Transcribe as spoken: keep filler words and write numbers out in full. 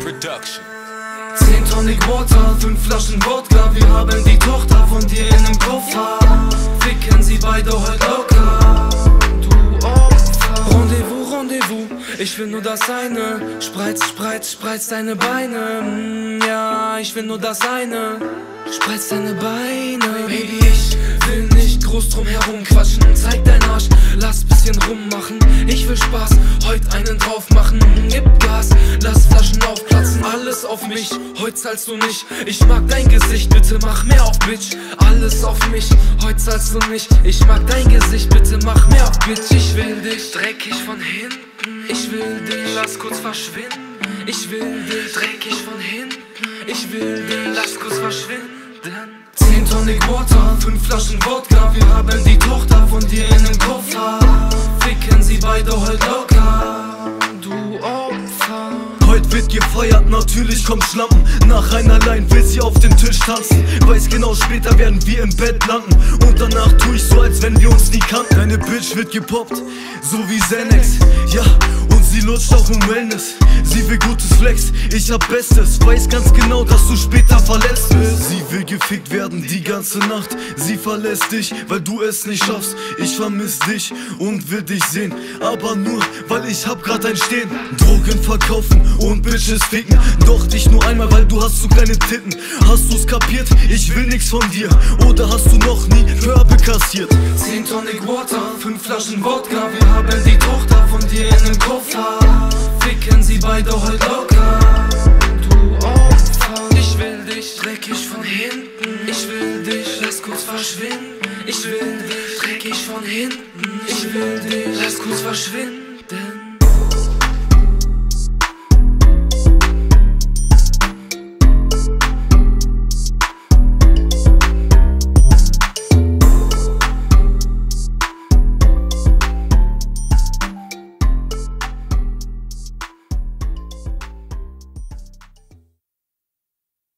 Production. Zehn Tonic Water, fünf Flaschen Wodka. Wir haben die Tochter von dir in nem Koffer. Ficken sie beide heute locker. Du Opfer. Rendezvous, Rendezvous, ich will nur das eine. Spreiz, spreiz, spreiz deine Beine. mm, Ja, ich will nur das eine. Spreiz deine Beine. Baby, ich will nicht groß drum herum quatschen. Zeig dein Arsch, lass bisschen rummachen. Ich will Spaß, heute einen drauf machen. Gib Gas, lass Flaschen aufplatzen. Alles auf mich, heute zahlst du nicht. Ich mag dein Gesicht, bitte mach mehr auf Bitch. Alles auf mich, heute zahlst du nicht. Ich mag dein Gesicht, bitte mach mehr auf Bitch. Ich will dich dreckig von hinten. Ich will dich, lass kurz verschwinden. Ich will dich dreckig von hinten. Ich will dich, lass kurz verschwinden. Zehn Tonic Water, fünf Flaschen Wodka. Wir haben die Tochter von dir in nem Koffer. Ficken sie beide heute locker. Du Opfer. Heute wird gefeiert, natürlich kommt Schlampen. Nach einer Line will sie auf den Tisch tanzen. Weiß genau, später werden wir im Bett landen. Und danach tu ich so, als wenn wir uns nie kannten. Deine Bitch wird gepoppt, so wie Xanax. Ja, und sie lutscht auch um Wellness. Sie will gutes Flex, ich hab Bestes. Weiß ganz genau, dass du später verletzt bist. Sie will gefickt werden die ganze Nacht. Sie verlässt dich, weil du es nicht schaffst. Ich vermiss dich und will dich sehen, aber nur, weil ich hab grad ein Stehen. Drogen verkaufen und Bitches ficken. Doch dich nur einmal, weil du hast so kleine Titten. Hast du's kapiert? Ich will nix von dir. Oder hast du noch nie Körbe kassiert? Zehn Tonic Water, fünf Flaschen Wodka. Wir haben die Tochter von dir in nem Koffer. Ficken sie beide heute locker. Du Opfer. Ich will dich dreckig von hinten. Ich will dich, lass kurz verschwinden. Ich will dich dreckig von hinten. Ich will dich, lass kurz verschwinden.